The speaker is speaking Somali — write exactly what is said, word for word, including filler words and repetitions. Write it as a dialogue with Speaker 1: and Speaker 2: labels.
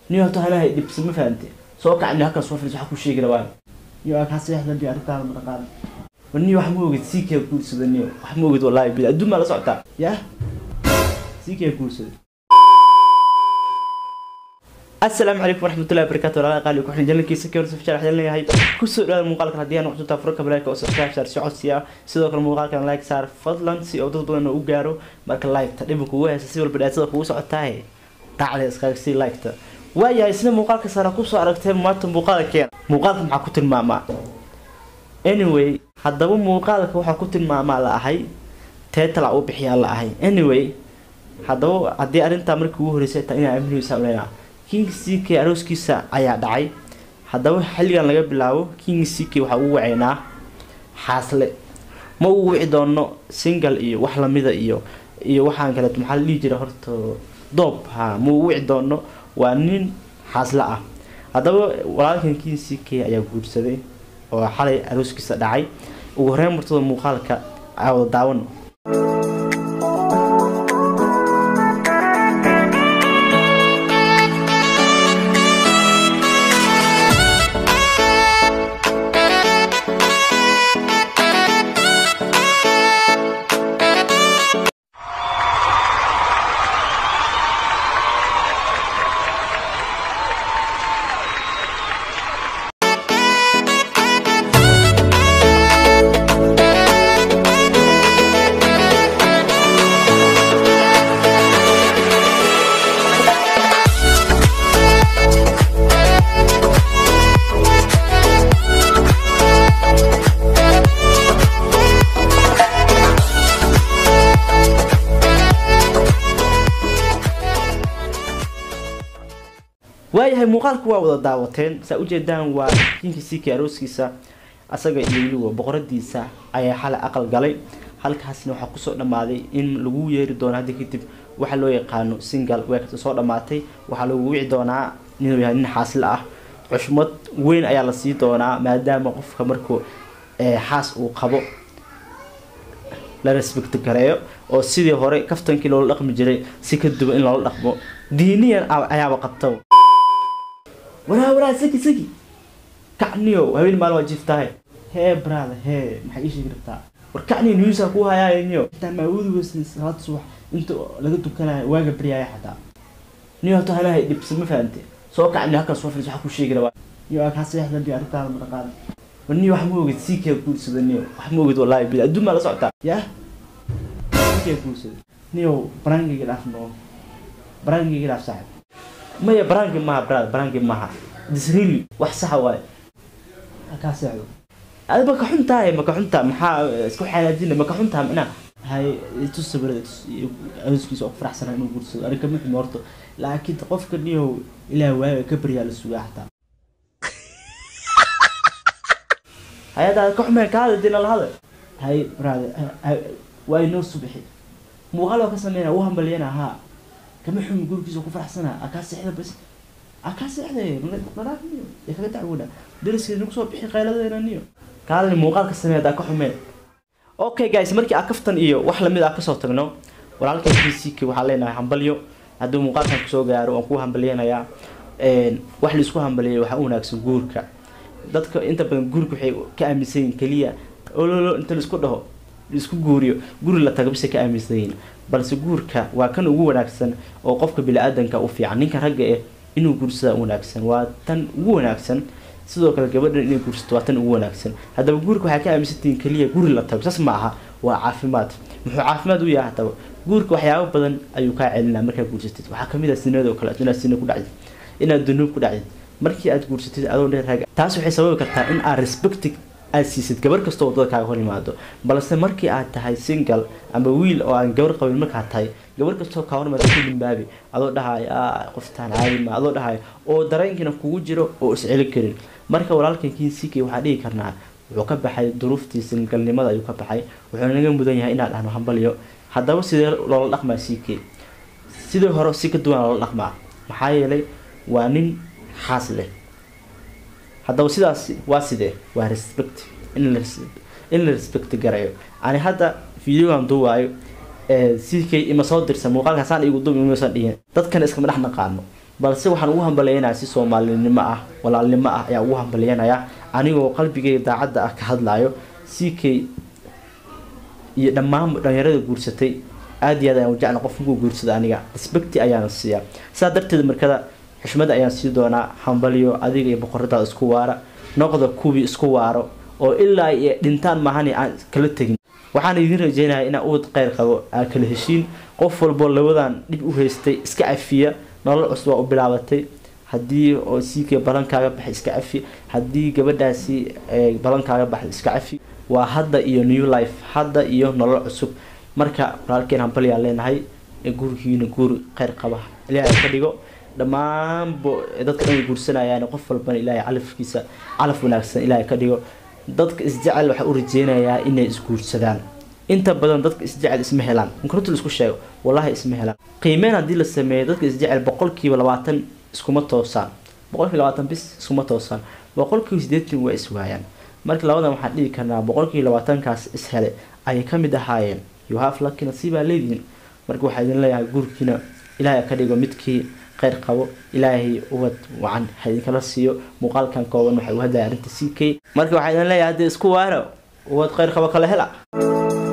Speaker 1: niyo hata halahay dibs ma fahanti soo kacni halka soo fiiris waxa ku sheegi rabaa niyo ka saxdan di arrinta ma dhaqaan wani wax ma ogid si kee guursada niyo wax ma ogid wallahi bil adduun ma la socota ya si kee guursada. السلام عليكم ورحمة الله وبركاته. ولا قال لكم إحنا جلنا كيس كيرس في شرح لنا هاي كسر هذا المقال كهديان وحطوا تفرق بلاك وسبسكرايب صار سعودية سيدوك المقال كان لايك صار فضلا سي أو تضبط إنه وجارو مرك اللايك تقريبا كوه أساسي والبداية صار كوه سعودتاي تعال إسكار سي لايك تا ويا اسمه مقال كسر كوسو عرفته ما تنبقال كين مقال مع كتر ما ما anyway هذا مقال كوه كتر ما ما لا هاي تطلع وبحيا لا هاي anyway هذا هدي أرنت أمريكا كوه رسالة إني أمريكا ساملنا King C K arooskiisa ayaa dhacay hadaba xilligan laga bilaabo King C K waxa uu waceynaa xaasle ma uu wici doono single iyo wax la mid ah iyo iyo waxaan kale maxaa la jiray horta doob ha ma uu wici doono waa nin xaasle ah hadaba walaalkan King C K ayaa guursaday oo xalay arooskiisa dhacay ugu horreyn martooda muuqaalka aad daawan waayahay muuqaalku waa wada daawateen saa u jeedaan waa King C K arooskiisa asaga iyo boqoradiisa ayaa xalay aqal galay halkaasna waxa ku soo dhamaaday in lagu yeeri doono hadii kadib waxa loo yaqaan single way ka soo dhamaatay waxa lagu wici doonaa inuu yahay nin xaasle ah xushmad weyn ayaa la sii doonaa maadaama qofka markuu ee xaas uu qabo la respect gareeyo oo sidii hore kaftankii loo dhaqmi jiray si ka duwan in loo dhaqmo diiniyan ayaa qabto ولا ولا سكي سكي كعنيو هاي المال وجفتها هي برادة هي ما حقيش يقربتها وركعني نيوسا كوها يا نيو انت ما ودو بس هاد صبح انتو لقيتو كلا واقع برياي حتى نيو تو هلا هي بس ما فهمتي سو كعني هكا سو فرج حكو شي غربا نيو كاس يحدى دي ارتا مرقاد ونيو حموغد سيكي كورسد نيو حموغد والله بلا ادو ما لا سوتا يا سيكي كورسد نيو برانغي غلافنو برانغي غلاف صاحب ما يا برانجي ما براد برانجي ما دسريلي وحصح واي كاسعو هذا ما كحنتها ما كحنتها محا اسكو حالاتنا ما كحنتها معنا هاي تصبر اسكو سوق فرح سنه انو غورسو انا كميت مورتو لكن قفك نيو الى واي كبريا للسوق حتى هاي هذا كحمه كهذا دينا هذا هاي براد واي نو صبحي مو غلو كسمينا وهم بلينا ها كم حوم يقول كيسو كفرح سنة أكاس إحدى بس أكاس إحدى مرات نيو يخلي تعودا درس نقصو بحي قيلة ذي نيو قال لي موقع كسمية دا كحومين أوكي جايز مركي أكفتن إيو وحلا ميد أكسو تغنو ولعلك King C K وحالينا همبليو هادو موقع كان كسو غيارو وانكو همبلينا يا وحلي اسكو همبليو وحاونا أكسو غوركا دادك انت بان غوركو حي كأميسين كليا أولو انت لسكو دهو isku guuriyo guri la tagabsi ka aaminsan balse guurka waa kan ugu wanaagsan oo qofka bini aadanka u fiican ninka ragga ah inuu guursado wanaagsan waa tan ugu wanaagsan sidoo kale gabadha inay guursato waa tan ugu wanaagsan hadaba guurka waxa ka aaminsantiin kaliya guri la tago saas ma aha waa caafimaad muxuu caafimaad u yahay hadaba guurka waxyaabo badan ayuu ka celinaa marka guursatid waxa kamid ah sinada oo kale inaad sinada ku dhacdo inaad dunuub ku dhacdo markii aad guursatid adoo dheer rag taas waxay sababi kartaa in aad respect أسيسد قبل كستو ضد كاغوني مادو بلس مركي عاد تهاي سينجل أما ويل أو عن قبل قبل مركي عاد تهاي قبل كستو كاغوني مادو كل بابي أضو ده هاي آه قفتان عالي ما أضو ده هاي أو درين كنا كوجرو أو إسعيل كرين مركي ورالك كين سيكي وحدي كرنا وكب حي ظروف تي سينجل لماذا يكب حي وحنا نجم بدنيا هنا لأنه هنبليو هذا بس سيد لول الأخمة سيكي سيد هرو سيكي دوان لول الأخمة محايلي وانين حاصله هذا وسيداس واسده وريسبكت إن إن الريسبكت جرايو أنا هذا فيديو عم دوايو سيكي إما صادر سموقع كسان يقولون إنه مثلا إيه تذكر إسكم نحن قانو balse waxaan ugu hambaleynayaa si Soomaalinimo ah walaalnimo ah ayaa ugu hambaleynayaa anigoo qalbigayga daacadda ah ka hadlayo C K iyo dhammaan dhalinyarada guursatay aad iyo aad ayaan u jeclaan qof ugu guursada aniga respect ayaan siiyaa saa darteed markada xushmad ayaan sii doonaa hambaliyo adiga iyo boqorada isku waara noqdo kuwi isku waaro oo ilaa ay dhintaan mahani aan kala tagin waxaan idin rajaynayaa in aad qeyr qabo aad kala heshiin qof walbo labadan dib u haystay iska afiya nolol cusub oo bilaabatay hadii oo C K balankaaga baxay iska afi hadii gabadhaasi balankaaga baxay iska afi waa hadda iyo new life hadda iyo nolol cusub marka walaalkeen hambaliyaa leenahay ee gurigiina guur qeyr qaba ilaahay ka dhigo dhamaan dadka dhan guursanayaan qof walba ilaahay calafkiisa calaf wanaagsan ilaahay ka dhigo dadka isjecel waxa uu rajeenayaa inay isguursadaan inta badan dadka isjecel isma helaan inkartu isku sheego wallahi isma helaan qiimeen hadii la sameeyo dadka isjecel boqolkiiba labaatan iskuma toosaan boqolkiiba labaatan bis iskuma toosaan boqolkiiba siddeetan way iswaayaan marka labadan waxaan dhigi karnaa boqolkiiba labaatan kaas is hele ay ka mid ahaayeen you have lucky nasiiba leedin marka waxa idin leeyahay gurkiina ilaahay ka dhigo midkii qeyr qabo ilaahay ubad wacan hadin kala siiyo muuqaalkan kooban waxa uu hadaa arinta C K marka waxa idin leeyahay isku waaro ubad qeyr qabo kala hela